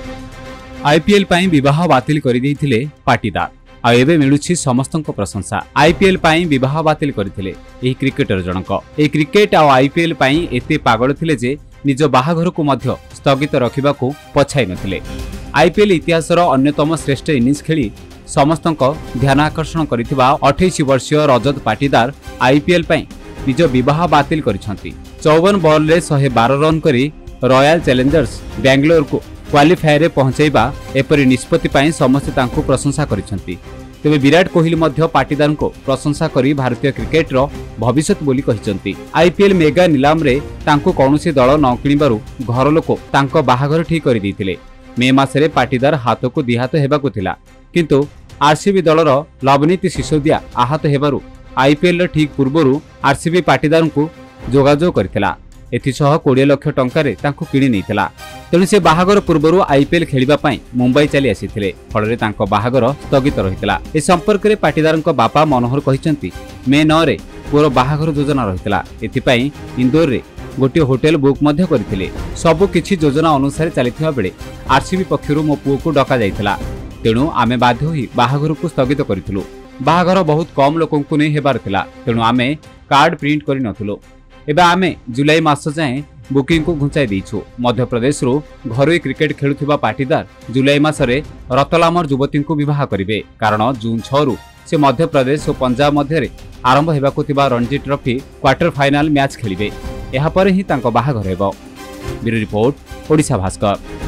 IPL पाई विवाह बातिल कर देइथिले पाटीदार आ एबे मिलुछि समस्तक प्रशंसा। आईपीएल पाई विवाह बातिल करथिले एही क्रिकेटर जनक। ए क्रिकेट आ आईपीएल पाई एते पागल थिले जे निज बाहाघर को मध्य स्थगित रखिबाकू पछाई नथिले। आईपीएल इतिहासर अन्यतम श्रेष्ठ इनिंग्स खेली समस्तक ध्यान आकर्षण करिथिबा 28 वर्षीय रजत पाटीदार आईपीएल पाई निज विवाह बातिल करिसंती। 54 बॉल रे 112 रन करी रॉयल चैलेंजर्स बेंगलोर को क्वालिफायर रे पहुंचाइबा एपरि निष्पत्ति पाई समस्त तांको प्रशंसा करिसंती। तेबे विराट कोहली मध्य पाटीदार को प्रशंसा करी भारतीय क्रिकेट रो भविष्य बोली कहिसंती। आईपीएल मेगा नीलाम रे तांको कोनोसी दल न किनिबारु घर लोक तांको बाहाघर ठीक करि दैथिले। मे मासरे पाटीदार हाथ को दिहात हेबाकू थिला, किंतु आरसीबी दलर लवनीति सिसोदिया आहत हेबारु आईपीएल ठीक पूर्वरु आरसीबी पाटीदार को जोगाजोग करथिला। एथिसह 20 लाख टंकारे तांको किणी नैथिला। तेणु से बाहागर पूर्वरु आईपीएल खेलिबा पाई मुंबई चली आसीथिले। फଳରେ तांको बाहागर स्थगित रहितला। ए संपर्क रे पाटीदारଙ୍କ बापा मनोहर कहिसंती, मे 9 रे पुरो बाहागर योजना रहितला। एथि पाई इंदौर रे गोटे होटेल बुक मध्य करथिले। सब किछि योजना अनुसार चलिथिबा बेले आरसीबी पक्षरु मो पुओ को डका जाइतला। तेणु आमे बाध्य होई बाहागर को स्थगित करिथिलु। बाहागर बहुत कम लोकंकु नै हेबार थिला, तेणु आमे कार्ड प्रिंट करि नथिलु। एबे आमे जुलाई मास जाए बुकिंग को घुंचाई देइछु। मध्य प्रदेश रो घरोई क्रिकेट खेलुथिबा पाटीदार जुलाई मासरे रतलामर युवती को विवाह करिवे, कारण जून 6 रु से मध्य प्रदेश और पंजाब मध्य आरंभ हेबाकु थिबा Ranji trophy quarter final match खेलिवे। एहा परे ही तांको बाहाघर हेबो। Bureau report, Odisha Bhaskar.